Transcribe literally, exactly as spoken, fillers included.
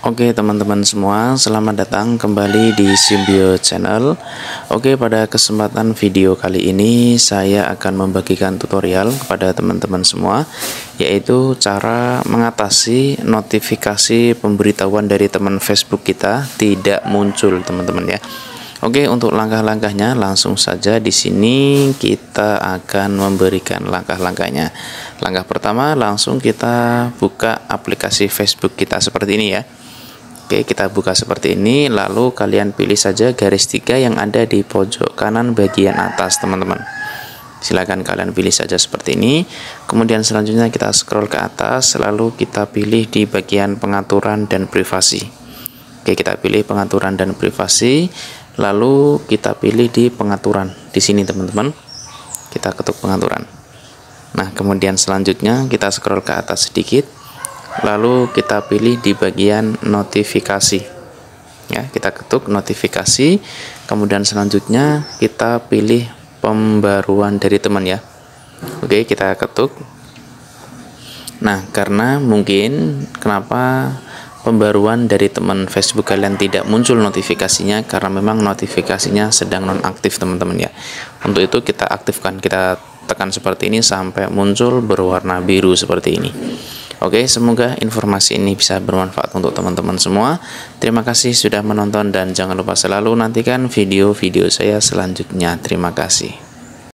Oke teman-teman semua, selamat datang kembali di Symbio Channel. Oke, pada kesempatan video kali ini saya akan membagikan tutorial kepada teman-teman semua, yaitu cara mengatasi notifikasi pemberitahuan dari teman Facebook kita tidak muncul, teman-teman ya. Oke, untuk langkah-langkahnya langsung saja di sini kita akan memberikan langkah-langkahnya. Langkah pertama, langsung kita buka aplikasi Facebook kita seperti ini ya. Oke, kita buka seperti ini, lalu kalian pilih saja garis tiga yang ada di pojok kanan bagian atas, teman-teman. Silakan kalian pilih saja seperti ini. Kemudian selanjutnya kita scroll ke atas, lalu kita pilih di bagian pengaturan dan privasi. Oke, kita pilih pengaturan dan privasi, lalu kita pilih di pengaturan. Di sini, teman-teman. Kita ketuk pengaturan. Nah, kemudian selanjutnya kita scroll ke atas sedikit. Lalu kita pilih di bagian notifikasi ya, kita ketuk notifikasi, kemudian selanjutnya kita pilih pembaruan dari teman ya. Oke, kita ketuk. Nah, karena mungkin kenapa pembaruan dari teman Facebook kalian tidak muncul notifikasinya, karena memang notifikasinya sedang nonaktif, teman-teman ya. Untuk itu kita aktifkan, kita tekan seperti ini sampai muncul berwarna biru seperti ini. Oke, semoga informasi ini bisa bermanfaat untuk teman-teman semua. Terima kasih sudah menonton dan jangan lupa selalu nantikan video-video saya selanjutnya. Terima kasih.